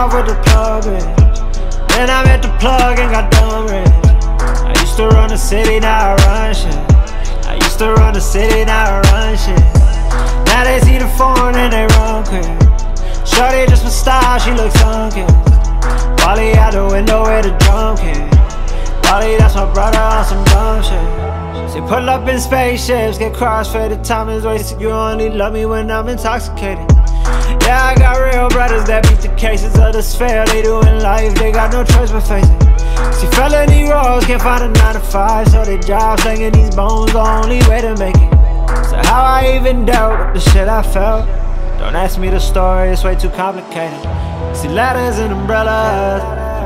off with the plug in. Then I met the plug and got dumb rich. I used to run the city, now I run shit. I used to run the city, now I run shit. Now they see the phone and they run quick. Shorty just for style, she looks sunken. Wally out the window with a drum kit. Wally, that's my brother on some dumb shit. She pull up in spaceships, get crossfaded, time is wasted. You only love me when I'm intoxicated. Yeah, I got real brothers that beat the cases of this fair they do in life, they got no choice but face it. See, felony roles can't find a 9 to 5, so they job slinging these bones, the only way to make it. So how I even dealt with the shit I felt? Don't ask me the story, it's way too complicated. See, ladders and umbrellas,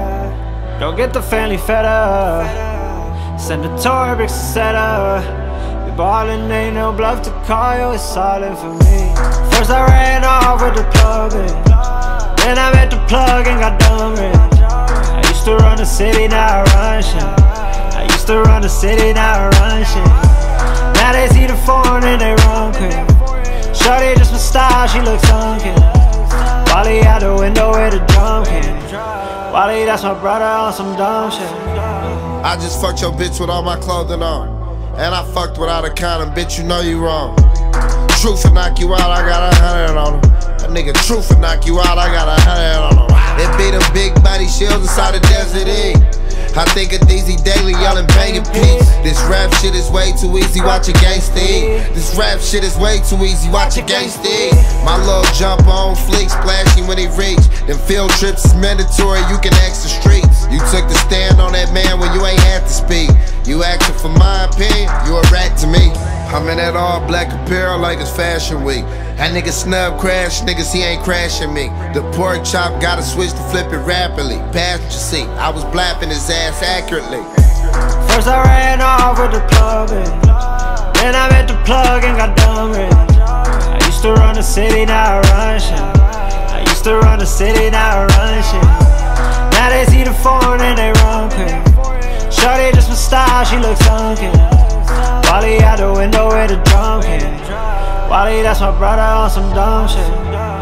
don't get the family fed up. Send the tour bricks to set up. We ballin', ain't no bluff to call you, it's all in for me. First I ran off with the plug in. Then I met the plug and got dumb rich. I used to run the city, now I run shit. I used to run the city, now I run shit. Now they see the phone and they run quick. Shorty just for style, she looks sunken. Wally out the window with a drum kit. Wally, that's my brother on some dumb shit. I just fucked your bitch with all my clothing on. And I fucked without a condom, bitch, you know you wrong. Truth will knock you out, I got 100 on him. A nigga truth will knock you out, I got 100 on him. It be them big body shields inside the desert E. I think of DZ daily, yelling banging peace. This rap shit is way too easy, watch a gangsta eat. This rap shit is way too easy, watch a gangsta eat. My little jump on fleek, splashing when he reach. Them field trips is mandatory, you can ask the streets. You took the stand on that man when you ain't had to speak. You asking for my opinion, you a rat to me. I'm in that all black apparel like it's fashion week. That nigga snub crash, niggas he ain't crashing me. The pork chop gotta switch to flip it rapidly. Passenger seat, I was blapping his ass accurately. First I ran off with the plug in. Then I met the plug and got dumb rich. I used to run the city, now I run shit. I used to run the city, now I run shit. Now they see the phone and they run quick. Shorty just for style, she looks sunken. Wally out the window with a drum kit. Wally, that's my brother on some dumb shit.